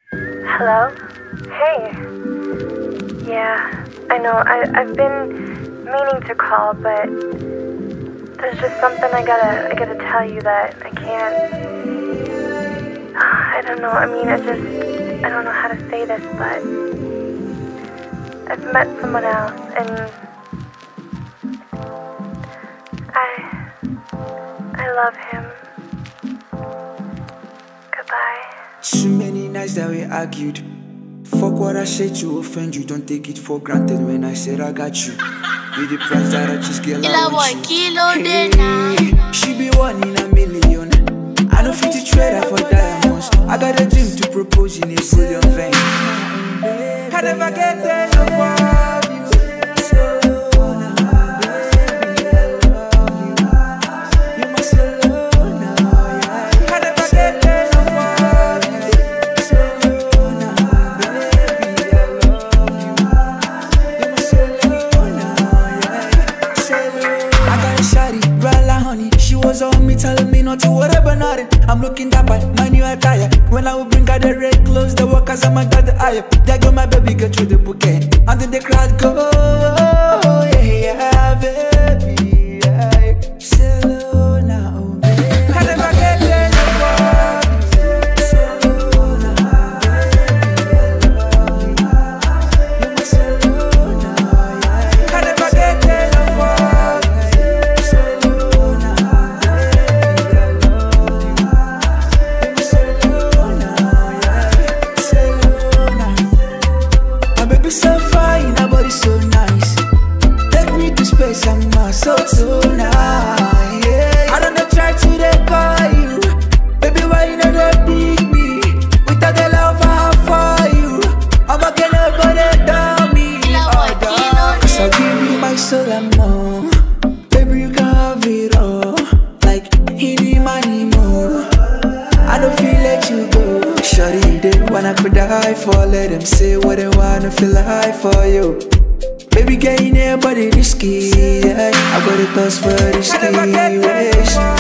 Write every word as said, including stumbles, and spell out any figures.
Hello? Hey. Yeah, I know. I, I've been meaning to call, but there's just something I gotta, I gotta tell you that I can't. I don't know. I mean, I just, I don't know how to say this, but I've met someone else, and I, I love him. Goodbye. Too many nights that we argued. Fuck what I say to offend you. Don't take it for granted when I said I got you. You're the price that I just get like with you. Hey, she be one in a million. I don't fit to trade her for diamonds. I got a dream to propose in a billion vein. Can never get there of you. Telling me not to worry about nothing. I'm looking up at my new attire. When I will bring her the red clothes, the workers, I'm got the eye. There go my baby, get through the bouquet. And then the crowd go, oh, yeah, yeah, baby, yeah. Slow now, baby. Can never get there no more. Slow now, baby, I love you. You're my slow now, yeah. Can never get there no more. So tonight, yeah. I don't try to call you, baby. Why you never pick me? Without the love I have for you, I'm not gonna nobody tell me. Cause I'll give you my soul and more. Baby, you can have it all. Like any money more. I don't feel let you go. Shawty, they wanna could die for. Let them say what they wanna feel like for you. Baby, get in there, but it risky, yeah. I got a thirst for risky ways.